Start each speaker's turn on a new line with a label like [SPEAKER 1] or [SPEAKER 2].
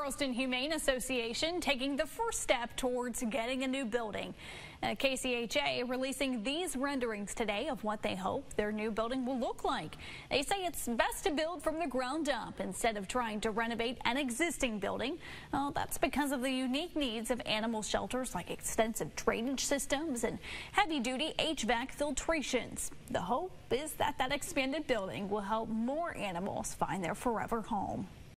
[SPEAKER 1] Kanawha-Charleston Humane Association taking the first step towards getting a new building. KCHA releasing these renderings today of what they hope their new building will look like. They say it's best to build from the ground up instead of trying to renovate an existing building. Well, that's because of the unique needs of animal shelters like extensive drainage systems and heavy-duty HVAC filtrations. The hope is that expanded building will help more animals find their forever home.